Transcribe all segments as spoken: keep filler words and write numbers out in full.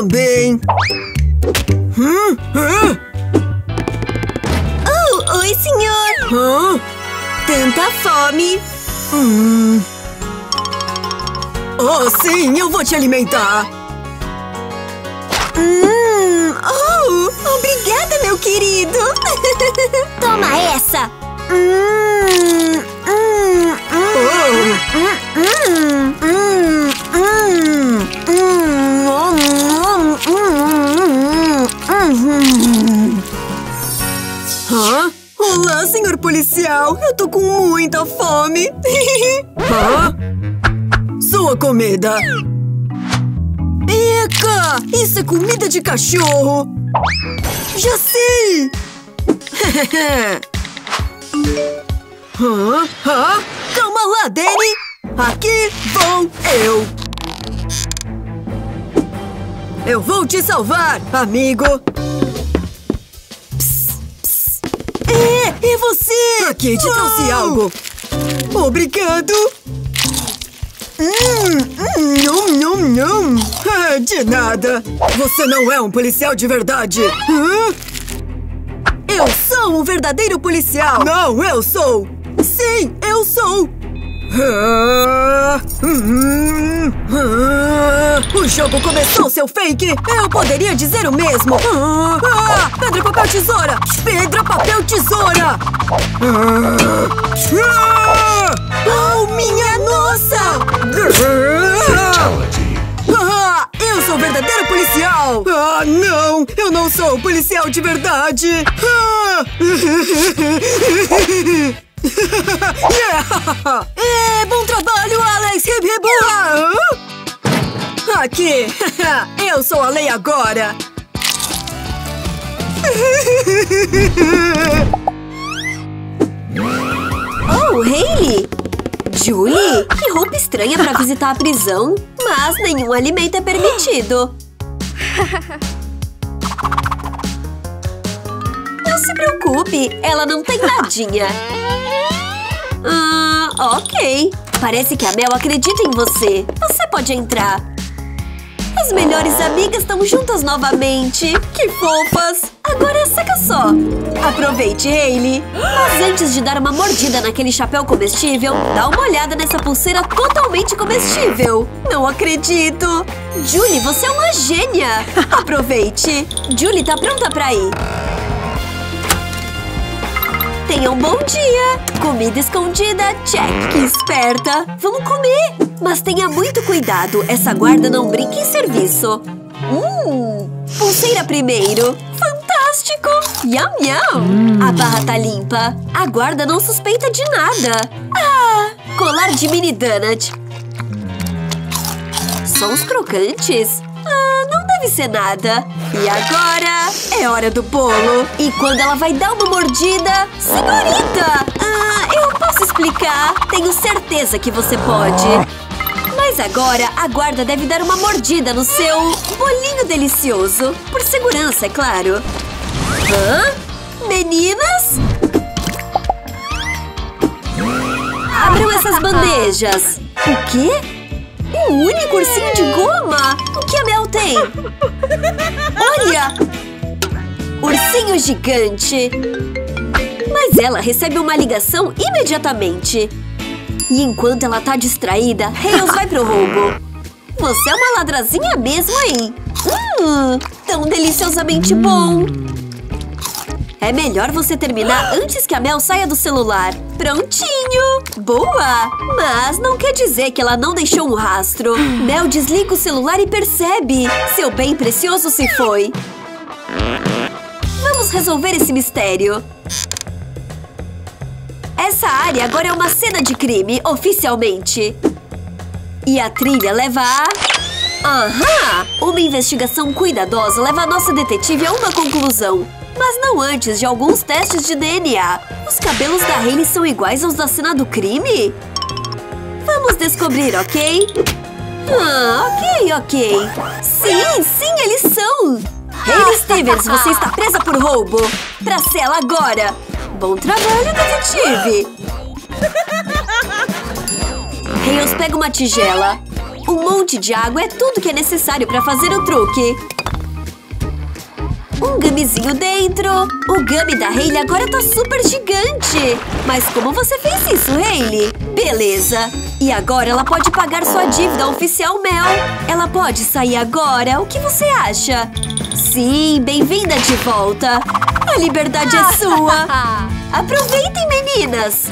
também. Hum? Hã? Oh, oi, senhor. Hã? Tanta fome. Hum. Oh, sim, eu vou te alimentar. Hum. Oh, obrigada, meu querido. Toma essa. Hum. Hum. Hum. Hum. Hum. Hum. Hum. Hã? Olá, senhor policial. Eu tô com muita fome. Hã? Sua comida. Eca! Isso é comida de cachorro. Já sei! Hã? Hã? Calma lá, Danny! Aqui vou eu! Eu vou te salvar, amigo! Psst, psst. É, é você! Aqui, te trouxe oh. algo! Obrigado! Hum, hum, nhum, nhum, nhum. Ah, de nada! Você não é um policial de verdade! Hã? Eu sou um verdadeiro policial! Não, eu sou! Sim, eu sou! Ah, hum, ah, o jogo começou, seu fake! Eu poderia dizer o mesmo! Ah, ah, pedra, papel, tesoura! Pedra, papel, tesoura! Ah, ah, oh, minha nossa! Ah, eu sou o verdadeiro policial! Ah, não! Eu não sou policial de verdade! Ah. Yeah. É, bom trabalho, Alex! Hip, hip, hurra! Aqui! Eu sou a lei agora! Oh, Hailey! Julie, que roupa estranha pra visitar a prisão. Mas nenhum alimento é permitido. Não se preocupe, ela não tem nadinha. Ah, ok. Parece que a Mel acredita em você. Você pode entrar. As melhores amigas estão juntas novamente. Que fofas! Agora saca só. Aproveite, Hailey. Mas antes de dar uma mordida naquele chapéu comestível, dá uma olhada nessa pulseira totalmente comestível. Não acredito. Julie, você é uma gênia. Aproveite. Julie tá pronta pra ir. Tenha um bom dia! Comida escondida, check! Que esperta! Vamos comer! Mas tenha muito cuidado, essa guarda não brinca em serviço. Hum! Pulseira primeiro! Fantástico! Yum, yum! Hum. A barra tá limpa. A guarda não suspeita de nada. Ah! Colar de mini donut. Sons crocantes? Ah, não deve ser nada. E agora é hora do bolo. E quando ela vai dar uma mordida… Senhorita! Ah, eu posso explicar. Tenho certeza que você pode. Mas agora a guarda deve dar uma mordida no seu bolinho delicioso. Por segurança, é claro. Hã? Meninas? Abram essas bandejas. O quê? Um único ursinho de goma? O que a Mel tem? Olha! Ursinho gigante! Mas ela recebe uma ligação imediatamente. E enquanto ela tá distraída, Hales vai pro roubo. Você é uma ladrazinha mesmo, hein? Hum, tão deliciosamente bom! É melhor você terminar antes que a Mel saia do celular. Prontinho! Boa! Mas não quer dizer que ela não deixou um rastro. Mel desliga o celular e percebe. Seu bem precioso se foi. Vamos resolver esse mistério. Essa área agora é uma cena de crime, oficialmente. E a trilha leva a… Aham! Uma investigação cuidadosa leva a nossa detetive a uma conclusão. Mas não antes de alguns testes de D N A. Os cabelos da Hailey são iguais aos da cena do crime? Vamos descobrir, ok? Ah, ok, ok. Sim, sim, eles são! Hailey Stevens, você está presa por roubo! Pra cela agora! Bom trabalho, detetive! Hales pega uma tigela. Um monte de água é tudo que é necessário para fazer o truque. Um gummyzinho dentro. O gummy da Hailey agora tá super gigante. Mas como você fez isso, Hailey? Beleza. E agora ela pode pagar sua dívida oficial Mel. Ela pode sair agora. O que você acha? Sim, bem-vinda de volta. A liberdade é sua. Aproveitem, meninas.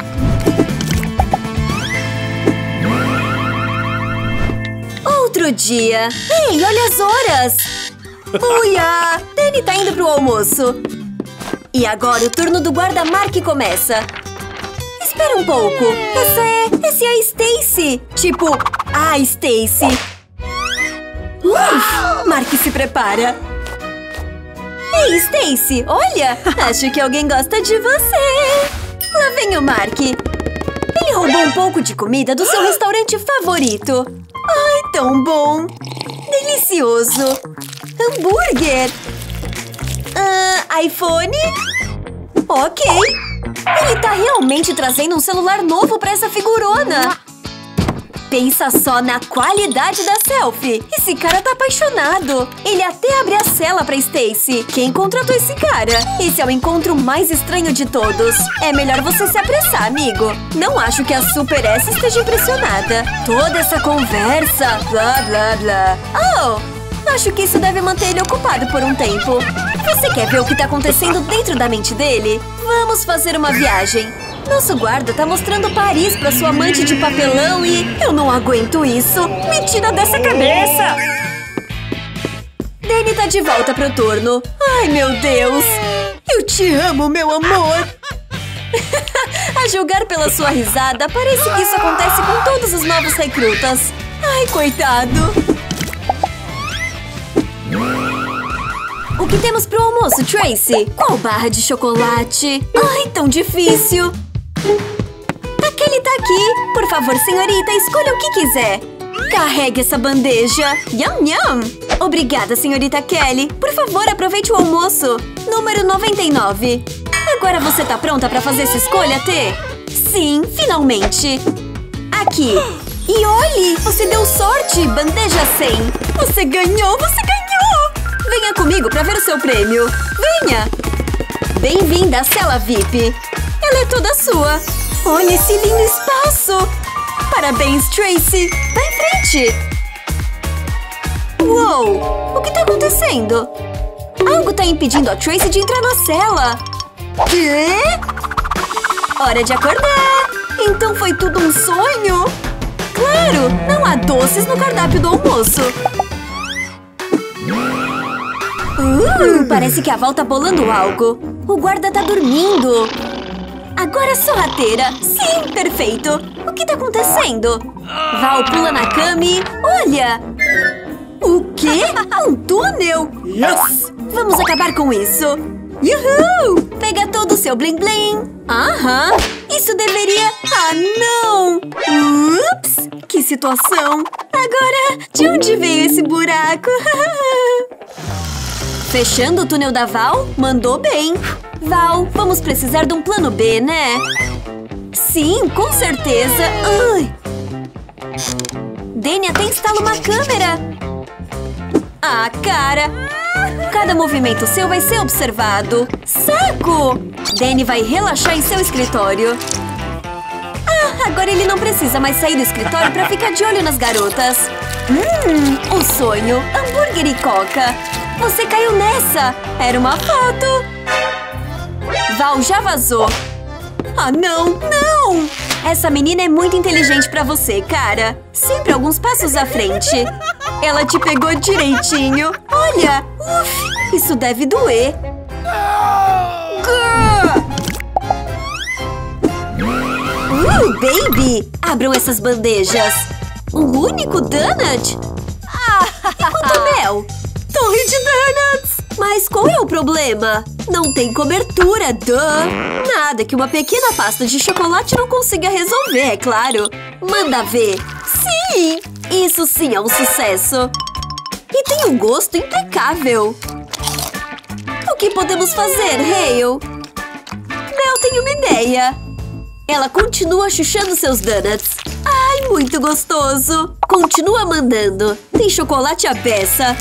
Outro dia. Ei, olha as horas. Uia! Danny tá indo pro almoço. E agora o turno do guarda Mark começa. Espera um pouco. Essa é... Essa é a Stacy. Tipo, a Stacy. Uf! Mark se prepara. Ei, Stacy, olha! Acho que alguém gosta de você. Lá vem o Mark. Ele roubou um pouco de comida do seu restaurante favorito. Ai, tão bom. Delicioso. Hambúrguer. Ah, iPhone? Ok. Ele tá realmente trazendo um celular novo pra essa figurona. Pensa só na qualidade da selfie. Esse cara tá apaixonado. Ele até abre a cela pra Stacy. Quem contratou esse cara? Esse é o encontro mais estranho de todos. É melhor você se apressar, amigo. Não acho que a Super S esteja impressionada. Toda essa conversa, blá, blá, blá. Oh! Acho que isso deve manter ele ocupado por um tempo. Você quer ver o que tá acontecendo dentro da mente dele? Vamos fazer uma viagem. Nosso guarda tá mostrando Paris pra sua amante de papelão e... Eu não aguento isso! Me tira dessa cabeça! Danny tá de volta pro turno. Ai, meu Deus! Eu te amo, meu amor! A julgar pela sua risada, parece que isso acontece com todos os novos recrutas. Ai, coitado! O que temos pro almoço, Tracy? Qual barra de chocolate? Ai, tão difícil! Aquele tá aqui! Por favor, senhorita, escolha o que quiser. Carregue essa bandeja. Yum, yum! Obrigada, senhorita Kelly. Por favor, aproveite o almoço. Número noventa e nove. Agora você tá pronta pra fazer essa escolha, T? Sim, finalmente. Aqui. E olhe, você deu sorte! Bandeja cem. Você ganhou, você ganhou! Venha comigo pra ver o seu prêmio. Venha! Bem-vinda à cela V I P. Ela é toda sua. Olha esse lindo espaço. Parabéns, Tracy. Vai em frente. Uou! O que tá acontecendo? Algo tá impedindo a Tracy de entrar na cela. Quê? Hora de acordar. Então foi tudo um sonho? Claro! Não há doces no cardápio do almoço. Uh, parece que a Val tá bolando algo. O guarda tá dormindo. Agora sorrateira. Sim, perfeito. O que tá acontecendo? Val pula na cama e... Olha! O quê? Um túnel? Yes! Vamos acabar com isso. Yuhuu! Pega todo o seu bling-bling. Aham. Isso deveria... Ah, não! Ups! Que situação. Agora, de onde veio esse buraco? Fechando o túnel da Val? Mandou bem. Val, vamos precisar de um plano B, né? Sim, com certeza. Ai. Danny até instala uma câmera. Ah, cara. Cada movimento seu vai ser observado. Saco! Danny vai relaxar em seu escritório. Ah, agora ele não precisa mais sair do escritório pra ficar de olho nas garotas. Hum, um sonho. Hambúrguer e coca. Você caiu nessa! Era uma foto! Val já vazou! Ah, não! Não! Essa menina é muito inteligente pra você, cara! Sempre alguns passos à frente! Ela te pegou direitinho! Olha! Uf! Isso deve doer! Uh, baby! Abram essas bandejas! O único donut? E quanto a mel? Torre de donuts! Mas qual é o problema? Não tem cobertura, duh! Nada que uma pequena pasta de chocolate não consiga resolver, é claro! Manda ver! Sim! Isso sim é um sucesso! E tem um gosto impecável! O que podemos fazer, Hale? Mel tem uma ideia! Ela continua chuchando seus donuts! Ai, muito gostoso. Continua mandando. Tem chocolate à beça.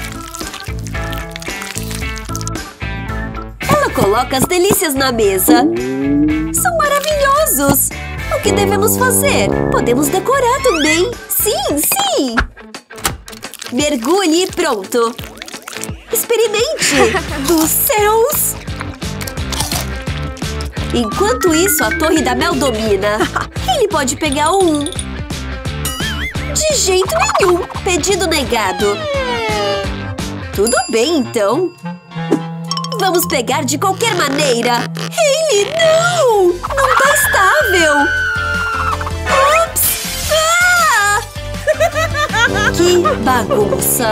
Ela coloca as delícias na mesa. São maravilhosos. O que devemos fazer? Podemos decorar também. Sim, sim. Mergulhe e pronto. Experimente. Dos céus. Enquanto isso, a Torre da Mel domina. Ele pode pegar um. De jeito nenhum. Pedido negado. Tudo bem, então. Vamos pegar de qualquer maneira. Hailey, não! Não tá estável. Ops! Ah! Que bagunça.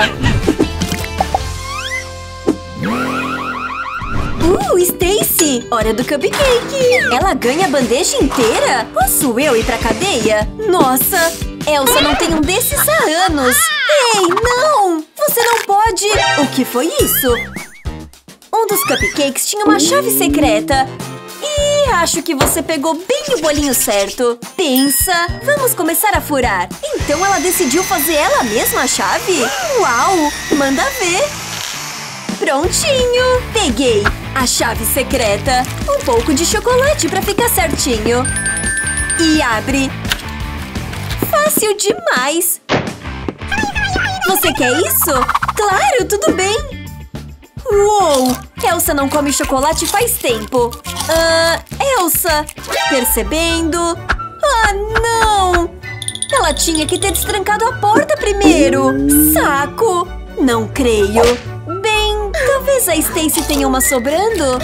Uh, Stacy! Hora do cupcake! Ela ganha a bandeja inteira? Posso eu ir pra cadeia? Nossa! Elsa não tem um desses há anos! Ei, não! Você não pode! O que foi isso? Um dos cupcakes tinha uma chave secreta. E acho que você pegou bem o bolinho certo. Pensa! Vamos começar a furar. Então ela decidiu fazer ela mesma a chave? Uau! Manda ver! Prontinho! Peguei a chave secreta. Um pouco de chocolate pra ficar certinho. E abre. Fácil demais! Você quer isso? Claro, tudo bem! Uou! Elsa não come chocolate faz tempo. Ah, Elsa! Percebendo? Ah, não! Ela tinha que ter destrancado a porta primeiro! Saco! Não creio! Bem, talvez a Stacy tenha uma sobrando.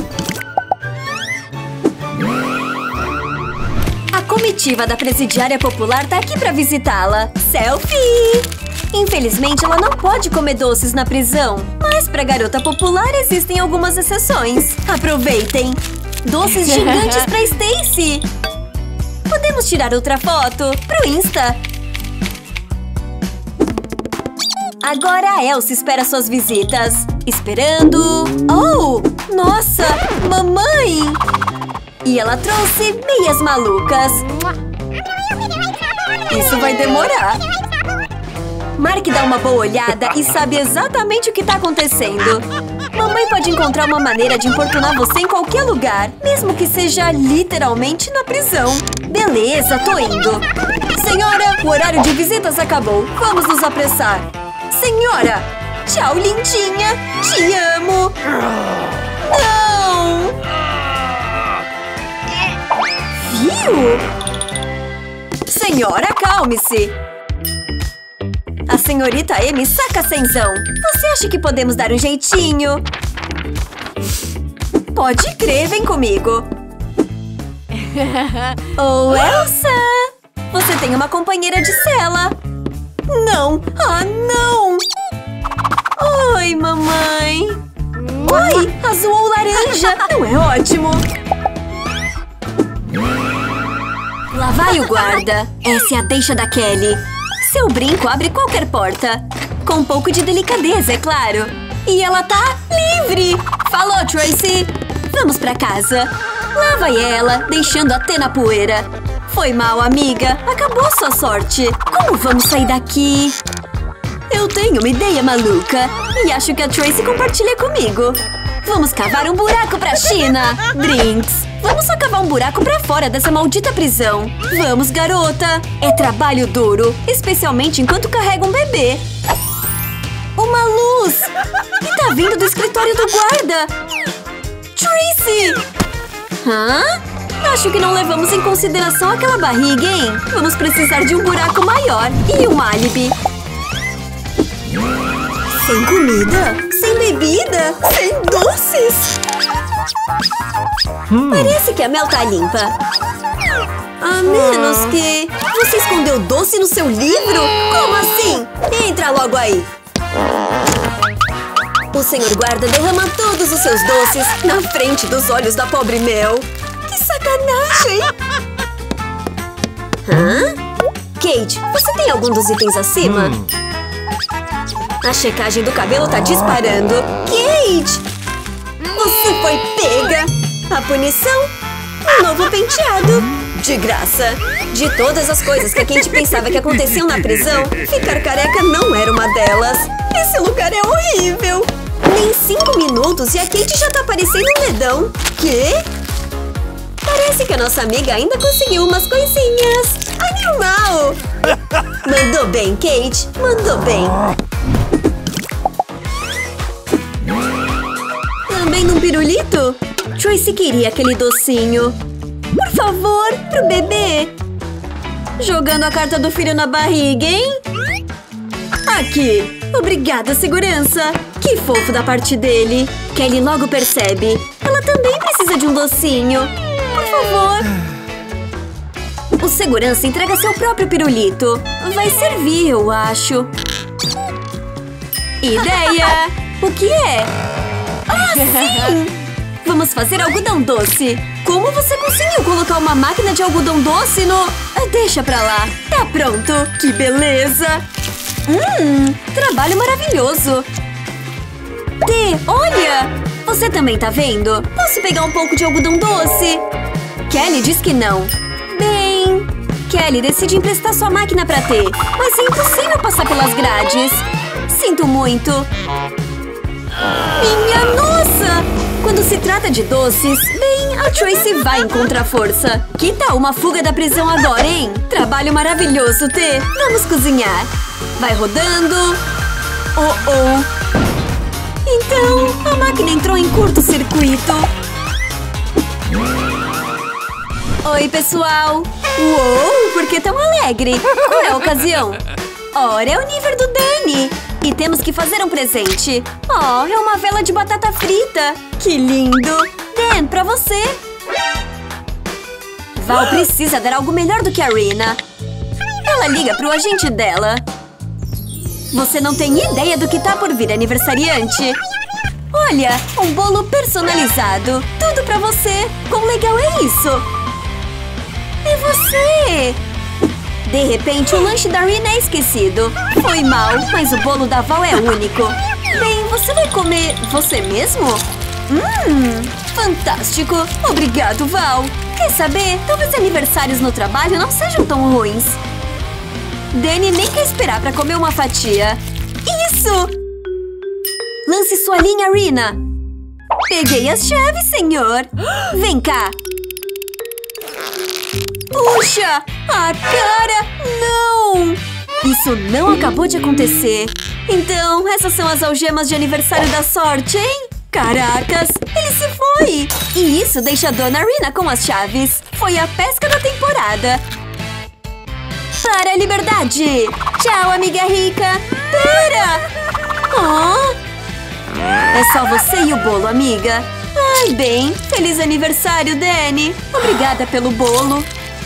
A comitiva da presidiária popular tá aqui pra visitá-la. Selfie! Infelizmente, ela não pode comer doces na prisão. Mas pra garota popular existem algumas exceções. Aproveitem! Doces gigantes pra Stacy! Podemos tirar outra foto pro Insta. Agora a Elsa espera suas visitas. Esperando... Oh! Nossa! Mamãe! E ela trouxe meias malucas. Isso vai demorar. Mark dá uma boa olhada e sabe exatamente o que tá acontecendo. Mamãe pode encontrar uma maneira de importunar você em qualquer lugar, mesmo que seja literalmente na prisão. Beleza, tô indo. Senhora, o horário de visitas acabou. Vamos nos apressar. Senhora! Tchau, lindinha! Te amo! Não! Viu? Senhora, acalme-se! A senhorita Amy saca cenzão. Você acha que podemos dar um jeitinho? Pode crer, vem comigo. Oh, Elsa! Você tem uma companheira de cela. Não! Ah, não! Oi, mamãe! Oi! Azul ou laranja! Não é ótimo? Lá vai o guarda. Essa é a deixa da Kelly. Seu brinco abre qualquer porta. Com um pouco de delicadeza, é claro. E ela tá livre! Falou, Tracy! Vamos pra casa. Lá vai ela, deixando até na poeira. Foi mal, amiga. Acabou sua sorte. Como vamos sair daqui? Eu tenho uma ideia maluca. E acho que a Tracy compartilha comigo. Vamos cavar um buraco pra China. Drinks. Vamos só cavar um buraco pra fora dessa maldita prisão. Vamos, garota. É trabalho duro. Especialmente enquanto carrega um bebê. Uma luz. E tá vindo do escritório do guarda. Tracy! Hã? Acho que não levamos em consideração aquela barriga, hein? Vamos precisar de um buraco maior. E um álibi. Sem comida? Sem bebida? Sem doces? Hum. Parece que a Mel tá limpa. A menos que... Você escondeu doce no seu livro? Como assim? Entra logo aí. O senhor guarda derrama todos os seus doces na frente dos olhos da pobre Mel. Que sacanagem! Hã? Kate, você tem algum dos itens acima? Hum. A checagem do cabelo tá disparando. Kate! Você foi pega! A punição? Um novo penteado! De graça. De todas as coisas que a Kate pensava que aconteciam na prisão, ficar careca não era uma delas. Esse lugar é horrível. Nem cinco minutos e a Kate já tá parecendo um dedão. Quê? Parece que a nossa amiga ainda conseguiu umas coisinhas. Animal! Mandou bem, Kate. Mandou bem. Também num pirulito? Tracy queria aquele docinho. Por favor, pro bebê. Jogando a carta do filho na barriga, hein? Aqui. Obrigada, segurança. Que fofo da parte dele. Kelly logo percebe. Ela também precisa de um docinho. Por favor. O segurança entrega seu próprio pirulito. Vai servir, eu acho. Ideia! O que é? Ah, sim! Vamos fazer algodão doce. Como você conseguiu colocar uma máquina de algodão doce no... Deixa pra lá. Tá pronto. Que beleza. Hum, trabalho maravilhoso. T, olha! Você também tá vendo? Posso pegar um pouco de algodão doce? Kelly diz que não. Bem... Kelly decide emprestar sua máquina pra T. Mas é impossível passar pelas grades. Sinto muito. Minha nossa! Quando se trata de doces, bem, a Tracy vai encontrar força. Que tal uma fuga da prisão agora, hein? Trabalho maravilhoso, T. Vamos cozinhar. Vai rodando. Oh, oh. Então, a máquina entrou em curto-circuito. Oi, pessoal. Uou, por que tão alegre? Qual é a ocasião? Ora, é o nível do Danny. E temos que fazer um presente. Oh, é uma vela de batata frita. Que lindo. Dan, pra você. Val precisa dar algo melhor do que a Rina. Ela liga pro agente dela. Você não tem ideia do que tá por vir, aniversariante. Olha, um bolo personalizado. Tudo pra você. Quão legal é isso? É você! De repente, o lanche da Rina é esquecido. Foi mal, mas o bolo da Val é único. Bem, você vai comer você mesmo? Hum, fantástico. Obrigado, Val. Quer saber? Talvez aniversários no trabalho não sejam tão ruins. Danny nem quer esperar pra comer uma fatia. Isso! Lance sua linha, Rina. Peguei as chaves, senhor. Vem cá. Puxa! A cara! Não! Isso não acabou de acontecer. Então, essas são as algemas de aniversário da sorte, hein? Caracas! Ele se foi! E isso deixa a dona Rina com as chaves. Foi a pesca da temporada. Para a liberdade! Tchau, amiga rica! Para! Oh! É só você e o bolo, amiga. Ai, bem. Feliz aniversário, Danny. Obrigada pelo bolo.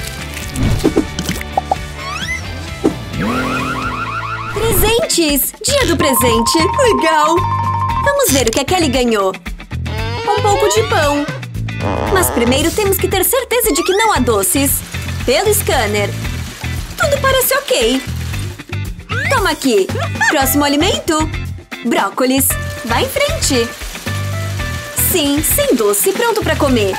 Presentes! Dia do presente! Legal! Vamos ver o que a Kelly ganhou. Um pouco de pão. Mas primeiro temos que ter certeza de que não há doces. Pelo scanner. Tudo parece ok. Toma aqui. Próximo alimento? Brócolis. Vai em frente. Sim, sem doce, pronto pra comer.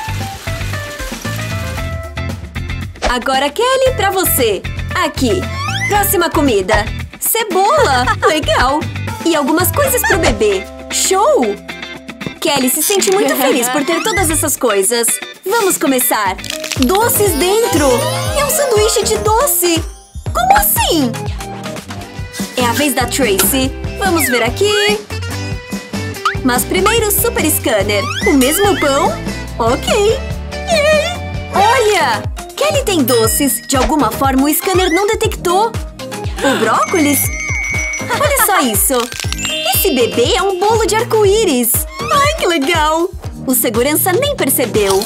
Agora, Kelly, pra você. Aqui. Próxima comida. Cebola! Legal! E algumas coisas pro bebê. Show! Kelly se sente muito feliz por ter todas essas coisas. Vamos começar. Doces dentro! É um sanduíche de doce! Como assim? É a vez da Tracy. Vamos ver aqui. Mas primeiro, super scanner. O mesmo pão? Ok. Yay! Olha! Kelly tem doces. De alguma forma, o scanner não detectou. O brócolis? Olha só isso! Esse bebê é um bolo de arco-íris! Ai, que legal! O segurança nem percebeu.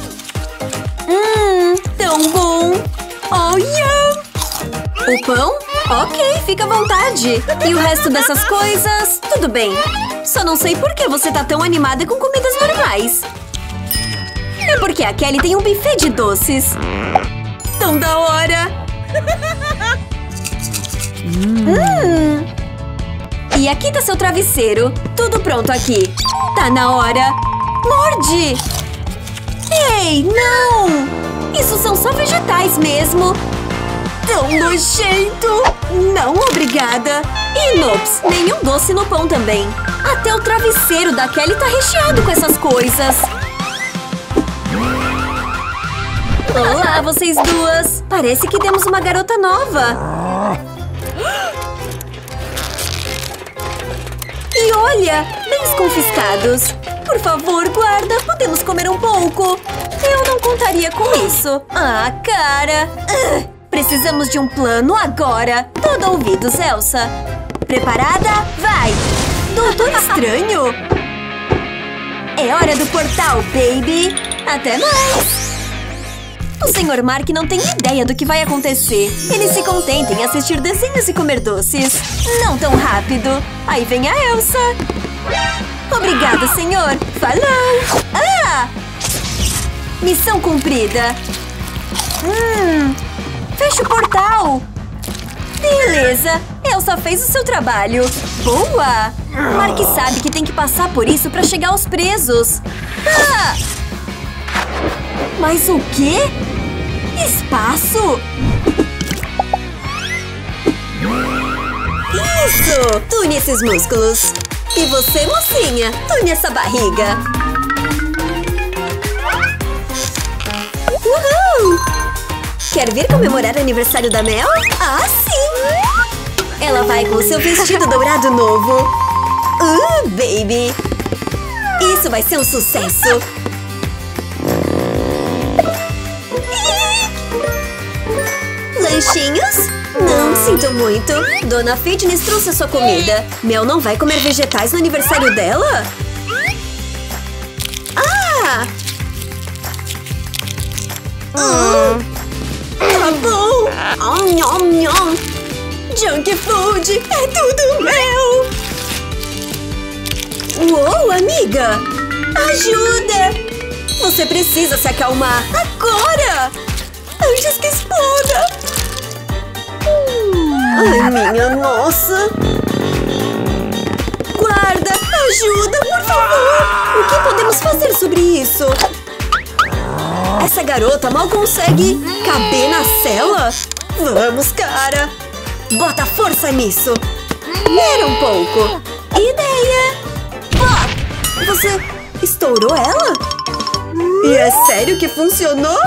Hum, tão bom! Oh, yeah! O pão? Ok, fica à vontade. E o resto dessas coisas? Tudo bem. Só não sei por que você tá tão animada com comidas normais. É porque a Kelly tem um buffet de doces. Tão da hora! Hum. E aqui tá seu travesseiro. Tudo pronto aqui. Tá na hora. Morde! Ei, não! Isso são só vegetais mesmo. Tão nojento! Não, obrigada. E nops, nenhum doce no pão também. Até o travesseiro da Kelly tá recheado com essas coisas. Olá, vocês duas! Parece que temos uma garota nova. E olha, bens confiscados. Por favor, guarda, podemos comer um pouco. Eu não contaria com isso. Ah, cara! Uh, precisamos de um plano agora. Todo ouvidos, Elsa. Preparada? Vai! Doutor Estranho! É hora do portal, baby! Até mais! O senhor Mark não tem ideia do que vai acontecer. Ele se contenta em assistir desenhos e comer doces. Não tão rápido. Aí vem a Elsa. Obrigada, senhor. Falou! Ah! Missão cumprida. Hum... Fecha o portal. Beleza. Elsa fez o seu trabalho. Boa! Mark sabe que tem que passar por isso pra chegar aos presos. Ah! Mas o quê? Espaço? Isso! Tune esses músculos. E você, mocinha, tune essa barriga. Uhul! Quer vir comemorar o aniversário da Mel? Ah, sim! Ela vai com o seu vestido dourado novo. Uh, baby! Isso vai ser um sucesso! Lanchinhos? Não, sinto muito. Dona Fitness trouxe a sua comida. Mel não vai comer vegetais no aniversário dela? Ah! Hum. Tá bom. Oh, nhom, nhom. Junk food é tudo meu. Uou, amiga. Ajuda. Você precisa se acalmar agora. Antes que exploda. Ai, minha nossa! Guarda! Ajuda, por favor! O que podemos fazer sobre isso? Essa garota mal consegue caber na cela? Vamos, cara! Bota força nisso! Espera um pouco! Ideia! Ah, você estourou ela? E é sério que funcionou?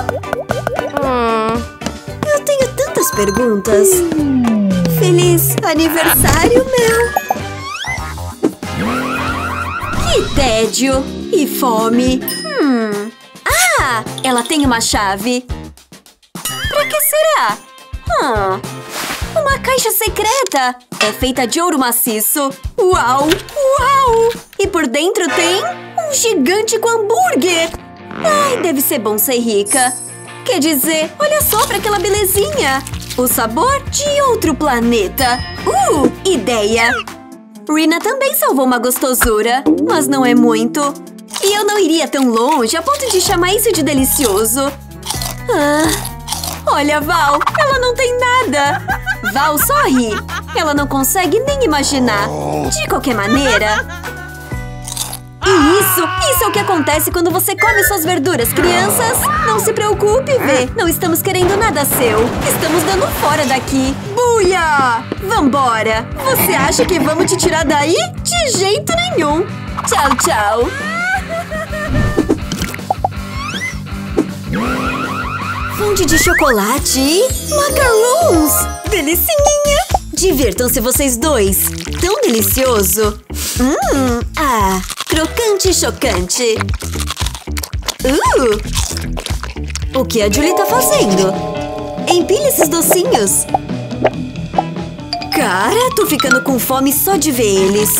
Eu tenho tantas perguntas. Feliz aniversário, meu! Que tédio! E fome! Hum. Ah! Ela tem uma chave! Pra que será? Hum. Uma caixa secreta! É feita de ouro maciço! Uau! Uau! E por dentro tem um gigante com hambúrguer! Ai, deve ser bom ser rica! Quer dizer, olha só pra aquela belezinha! O sabor de outro planeta! Uh! Ideia! Rina também salvou uma gostosura, mas não é muito. E eu não iria tão longe a ponto de chamar isso de delicioso. Ah, olha, Val, ela não tem nada. Val só ri. Ela não consegue nem imaginar. De qualquer maneira... E isso, isso é o que acontece quando você come suas verduras, crianças! Não se preocupe, Vê. Não estamos querendo nada seu. Estamos dando fora daqui. Buia! Vambora! Você acha que vamos te tirar daí? De jeito nenhum! Tchau, tchau! Fonte de chocolate e macarons! Delicinha! Divirtam-se vocês dois! Tão delicioso! Hum! Ah! Crocante e chocante! Uh! O que a Julie tá fazendo? Empilhe esses docinhos! Cara, tô ficando com fome só de ver eles!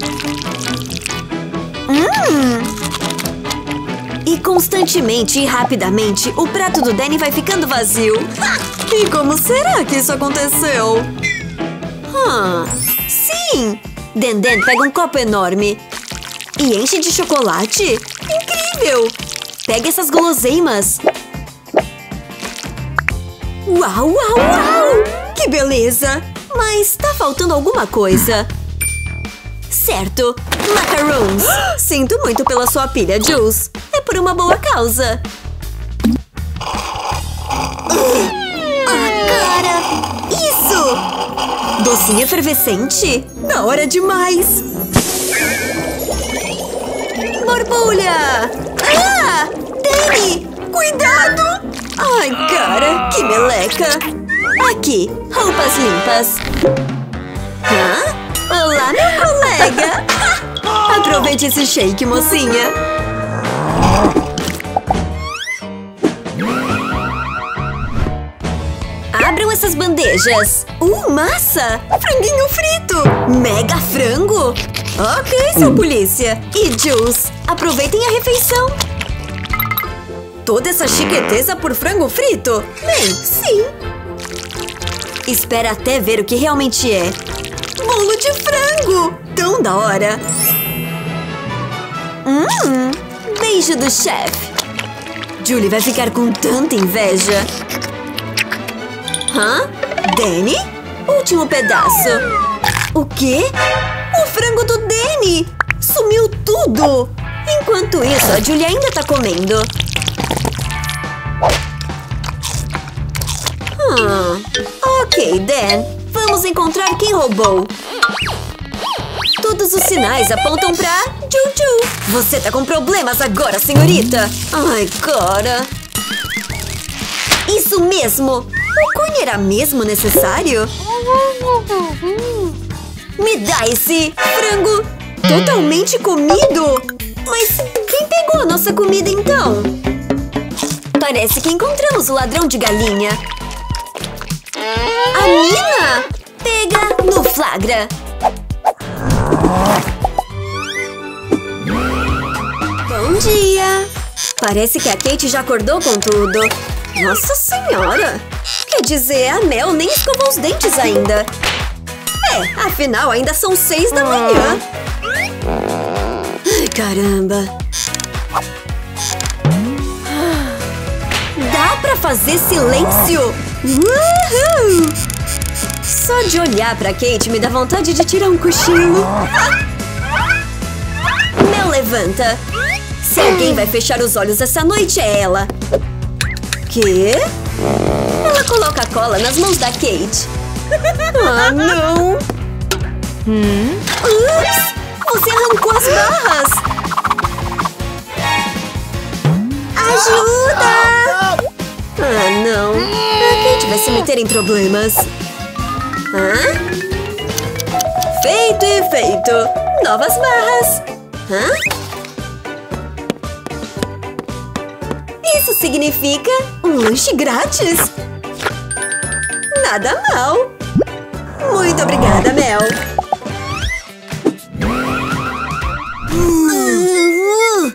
Hum! E constantemente e rapidamente, o prato do Danny vai ficando vazio! E como será que isso aconteceu? Hum, sim! Denden pega um copo enorme e enche de chocolate? Incrível! Pega essas guloseimas! Uau, uau, uau! Que beleza! Mas tá faltando alguma coisa. Certo! Macarons! Sinto muito pela sua pilha, Jules. É por uma boa causa. Ah, cara! Isso! Docinho efervescente? Da hora demais! Borbulha! Ah! Danny! Cuidado! Ai, cara, que meleca! Aqui, roupas limpas. Hã? Olá, meu colega! Aproveite esse shake, mocinha! Abram essas bandejas! Uh, massa! Franguinho frito! Mega frango! Ok, seu polícia! E Jules, aproveitem a refeição! Toda essa chiqueteza por frango frito? Bem, sim! Espera até ver o que realmente é! Bolo de frango! Tão da hora! Hum! Beijo do chefe! Julie vai ficar com tanta inveja! Hã? Danny? Último pedaço! O quê? O frango do Danny! Sumiu tudo! Enquanto isso, a Julie ainda tá comendo. Hum. Ok, Dan. Vamos encontrar quem roubou. Todos os sinais apontam pra Juju. Você tá com problemas agora, senhorita. Ai, cara. Isso mesmo. O cone era mesmo necessário? Me dá esse frango totalmente comido. Mas quem pegou a nossa comida então? Parece que encontramos o ladrão de galinha. A Nina! Pega no flagra! Bom dia! Parece que a Kate já acordou com tudo. Nossa senhora! Quer dizer, a Mel nem escovou os dentes ainda. É, afinal ainda são seis da manhã. Ai, caramba! Dá pra fazer silêncio? Uhul! Só de olhar pra Kate me dá vontade de tirar um cochilo. Mel levanta. Se alguém vai fechar os olhos essa noite é ela. Quê? Ela coloca a cola nas mãos da Kate. Ah, não! Hum? Ups! Você arrancou as barras! Ajuda! Ah, não! A Kate vai se meter em problemas. Hã? Feito e feito! Novas barras! Hã? Isso significa um lanche grátis! Nada mal! Muito obrigada, Mel! Uh.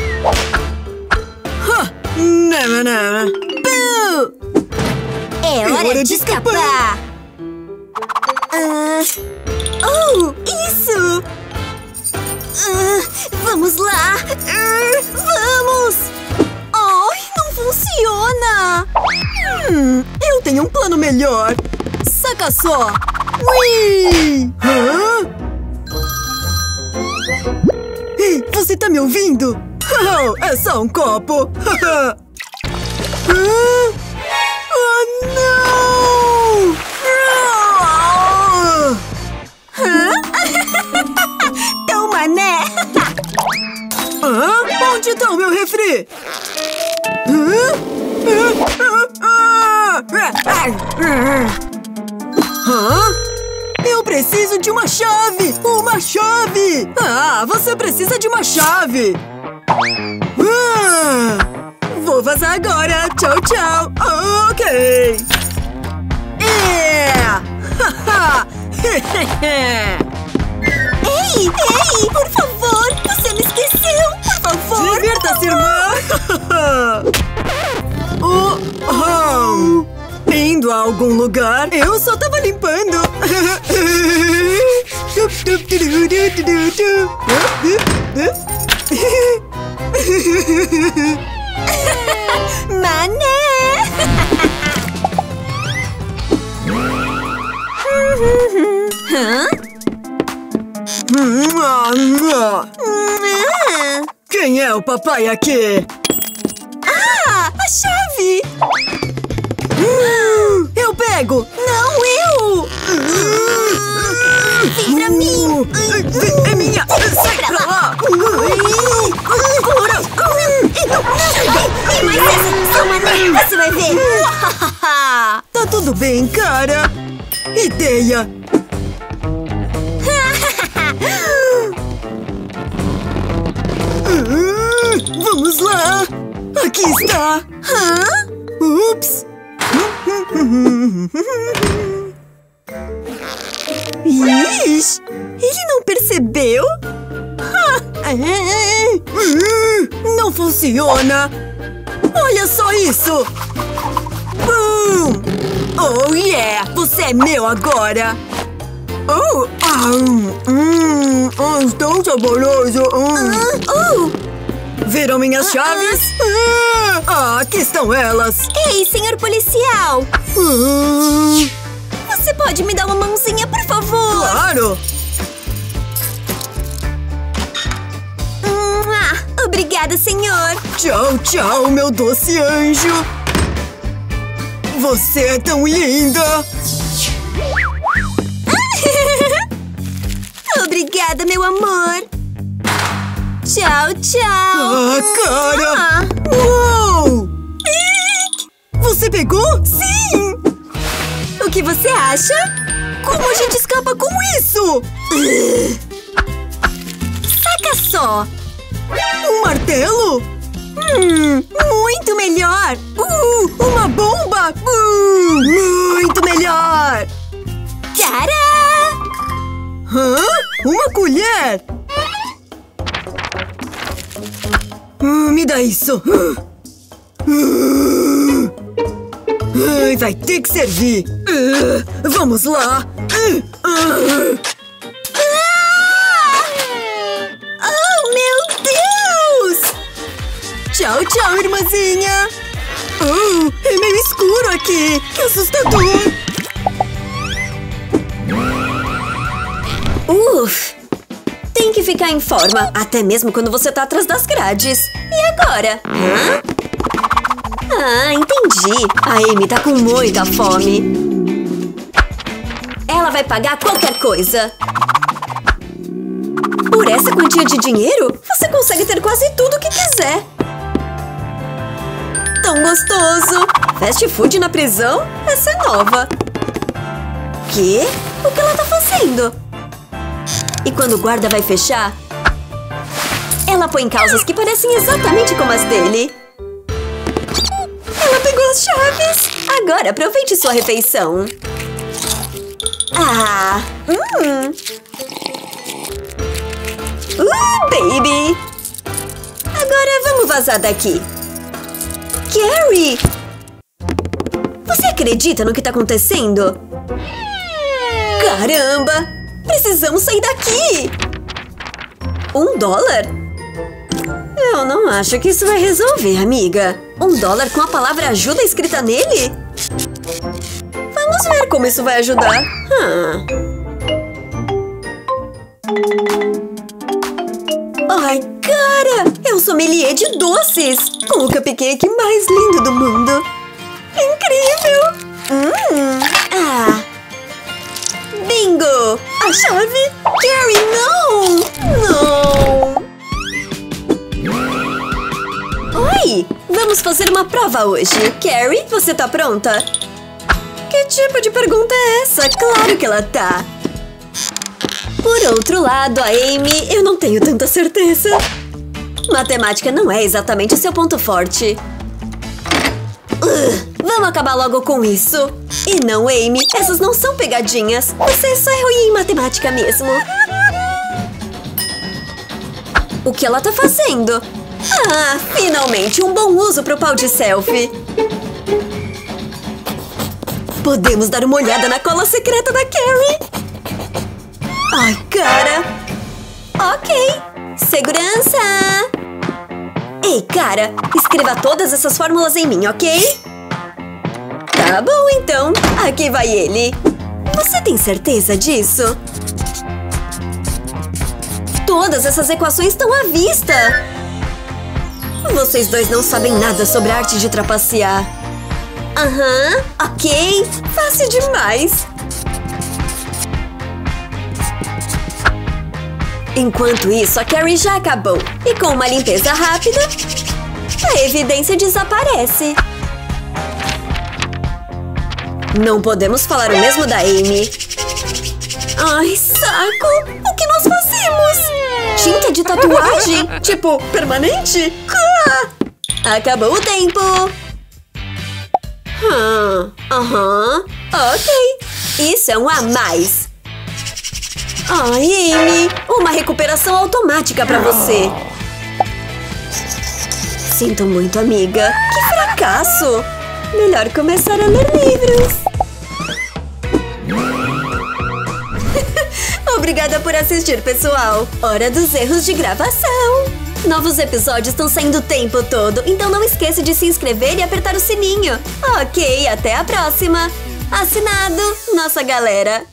Ha! Não, não. Boo! É hora, hora de, de escapar! escapar. Ah. Oh, isso! Ah, vamos lá! Ah, vamos! Ai, não funciona! Hum, eu tenho um plano melhor. Saca só! Ui! Hã? Ei, você tá me ouvindo? Oh, é só um copo! Hã? Oh, não! Hã? Toma, né? Hã? Onde tá o meu refri? Hã? Hã? Eu preciso de uma chave! Uma chave! Ah, você precisa de uma chave! Ah, vou vazar agora! Tchau, tchau! Ok! É! Ei, ei, por favor! Você me esqueceu! Por favor! Divirta-se, irmã! Oh, oh. Indo a algum lugar? Eu só tava limpando! Mané! Hã? Quem é o papai aqui? Ah, a chave! Eu pego! Não, eu! Vem pra mim! É minha! Sai pra lá! Tem mais essa, seu mané! Você vai ver! Tá tudo bem, cara! Ideia! Vamos lá! Aqui está! Hã? Ups! Ixi! Ele não percebeu? Não funciona! Olha só isso! Boom! Oh yeah! Você é meu agora! Oh! Ah, hum, hum, tão saboroso! Hum. Uh! Viram minhas chaves? Ah, aqui estão elas! Ei, senhor policial! Ah, Você pode me dar uma mãozinha, por favor? claro! Hum, ah, obrigada, senhor! Tchau, tchau, meu doce anjo! Você é tão linda! Obrigada, meu amor! Tchau, tchau! Ah, cara! Ah. Uou! Você pegou? Sim! O que você acha? Como a gente escapa com isso? Saca só! Um martelo? Hum, muito melhor! Uh, uma bomba? Uh, muito melhor! Tcharam! Hã? Uma colher? Ah, me dá isso! Ai, vai ter que servir! Ah, vamos lá! Ah, Ah! Oh, meu Deus! tchau, tchau, irmãzinha! Oh, é meio escuro aqui! Que assustador! Uf! Tem que ficar em forma, até mesmo quando você tá atrás das grades. E agora? Hã? Ah, entendi. A Amy tá com muita fome. Ela vai pagar qualquer coisa. Por essa quantia de dinheiro, você consegue ter quase tudo o que quiser. Tão gostoso! Fast food na prisão? Essa é nova. Quê? O que ela tá fazendo? E quando o guarda vai fechar, ela põe calças que parecem exatamente como as dele. Ela pegou as chaves! Agora aproveite sua refeição. Ah! Hum! Uh, baby! Agora vamos vazar daqui. Carrie! Você acredita no que tá acontecendo? Caramba! Precisamos sair daqui! Um dólar? Eu não acho que isso vai resolver, amiga. Um dólar com a palavra ajuda escrita nele? Vamos ver como isso vai ajudar. Hum. Ai, cara! É o sommelier de doces! Com o cupcake mais lindo do mundo! Incrível! Hum. Ah! Bingo! A chave! Carrie, não! Não! Oi! Vamos fazer uma prova hoje. Carrie, você tá pronta? Que tipo de pergunta é essa? Claro que ela tá! Por outro lado, a Amy, eu não tenho tanta certeza. Matemática não é exatamente o seu ponto forte. Uh, vamos acabar logo com isso. E não, Amy, essas não são pegadinhas. Você só é ruim em matemática mesmo. O que ela tá fazendo? Ah, finalmente um bom uso pro pau de selfie. Podemos dar uma olhada na cola secreta da Carrie? Ai, cara! Ok! Segurança! Ei, cara! Escreva todas essas fórmulas em mim, ok? Tá bom, então. Aqui vai ele. Você tem certeza disso? Todas essas equações estão à vista! Vocês dois não sabem nada sobre a arte de trapacear. Aham, ok. Fácil demais. Enquanto isso, a Carrie já acabou. E com uma limpeza rápida, a evidência desaparece. Não podemos falar o mesmo da Amy. Ai, saco! O que nós fazemos? Tinta de tatuagem? Tipo, permanente? Ah! Acabou o tempo! Aham, aham, ok. Isso é um a mais. Ai, Amy, uma recuperação automática pra você. Sinto muito, amiga. Que fracasso! Melhor começar a ler livros. Obrigada por assistir, pessoal. Hora dos erros de gravação. Novos episódios estão saindo o tempo todo, então não esqueça de se inscrever e apertar o sininho. Ok, até a próxima. Assinado, nossa galera.